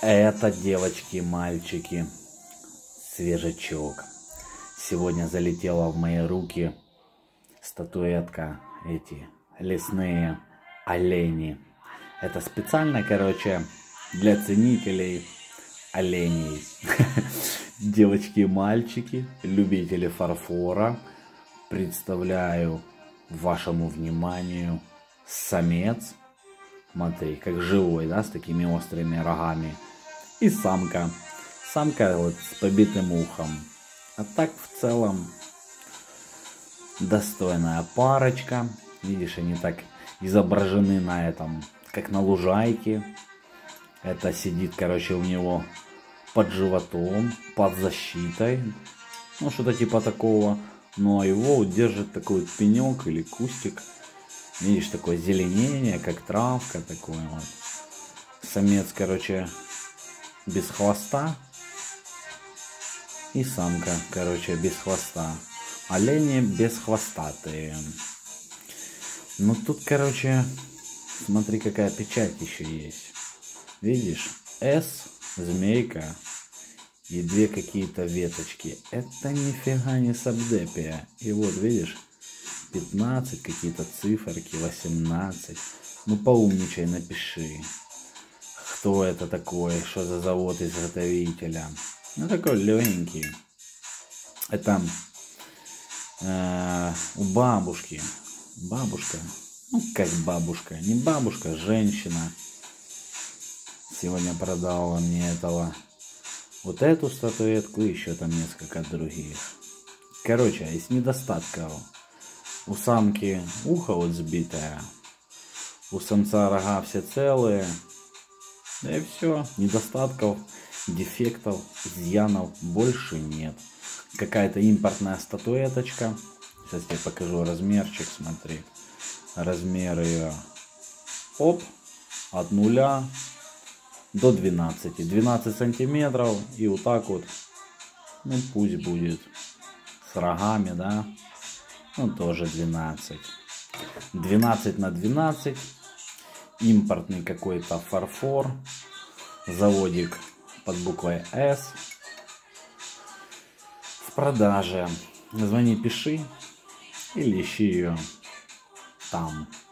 Это, девочки и мальчики, свежачок. Сегодня залетела в мои руки статуэтка, эти лесные олени. Это специально, короче, для ценителей оленей. Девочки и мальчики, любители фарфора, представляю вашему вниманию самец. Смотри, как живой, да, с такими острыми рогами. И самка. Самка вот с побитым ухом. А так в целом достойная парочка. Видишь, они так изображены на этом, как на лужайке. Это сидит, короче, у него под животом, под защитой. Ну, что-то типа такого. Ну, а его держит такой вот пенек или кустик. Видишь, такое зеленение, как травка, такое вот. Самец, короче, без хвоста. И самка, короче, без хвоста. Олени бесхвостатые. Ну, тут, короче, смотри, какая печать еще есть. Видишь? С, змейка и две какие-то веточки. Это нифига не сабдепия. И вот, видишь? 15, какие-то циферки, 18. Ну, поумничай, напиши. Кто это такой, что за завод изготовителя. Ну, такой легенький. Это у бабушки. Бабушка. Ну, как бабушка. Не бабушка, женщина. Сегодня продала мне этого. Вот эту статуэтку и еще там несколько других. Короче, из недостатков. У самки ухо вот сбитое, у самца рога все целые, да и все, недостатков, дефектов, изъянов больше нет. Какая-то импортная статуэточка, сейчас я покажу размерчик, смотри, размер ее, оп, от 0 до 12 сантиметров, и вот так вот, ну пусть будет, с рогами, да. Ну, тоже 12. 12 на 12. Импортный какой-то фарфор. Заводик под буквой С. В продаже. Звони, пиши. Или ищи ее там.